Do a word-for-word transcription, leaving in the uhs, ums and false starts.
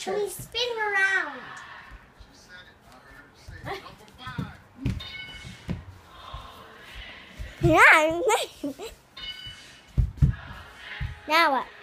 picture. Can we spin around? Yeah. Now what?